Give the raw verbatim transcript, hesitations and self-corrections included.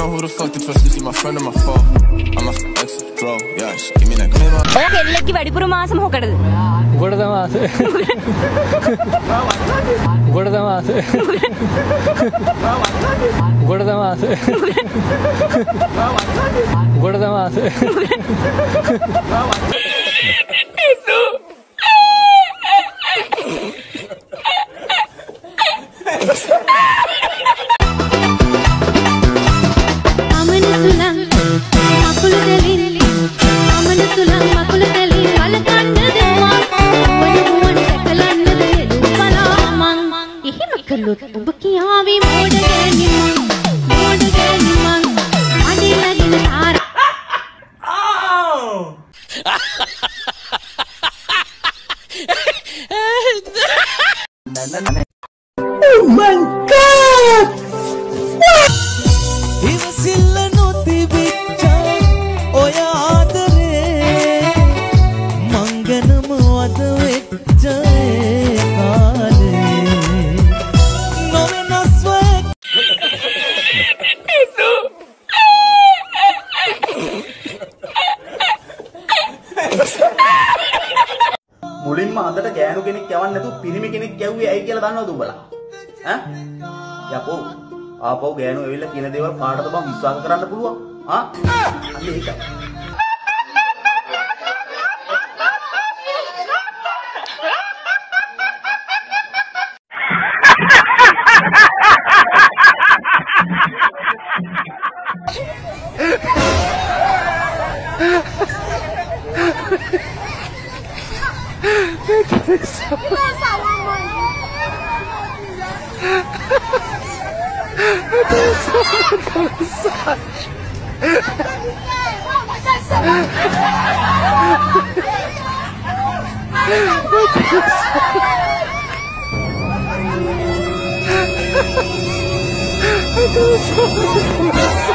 know who the fuck to trust. Is he my friend or my foe? I'm a ex bro. Yeah, she give me that claim. Okay, let's give වැඩිපුර මාසම මොකටද? මොකටද මාස? මොකටද මාස? මොකටද මාස? මොකටද මාස? Oh my God! මුලින්ම අදට ගෑනු කෙනෙක් යවන්න නැතුව පිරිමි කෙනෙක් යවුවේ ඇයි කියලා දන්නවද උඹලා? ඈ? යපෝ. ආපහු ගෑනු ඇවිල්ලා කියන දේවල් කාටද බං විශ්වාස කරන්න පුළුවන්? ආ? අන්න ඒකයි. I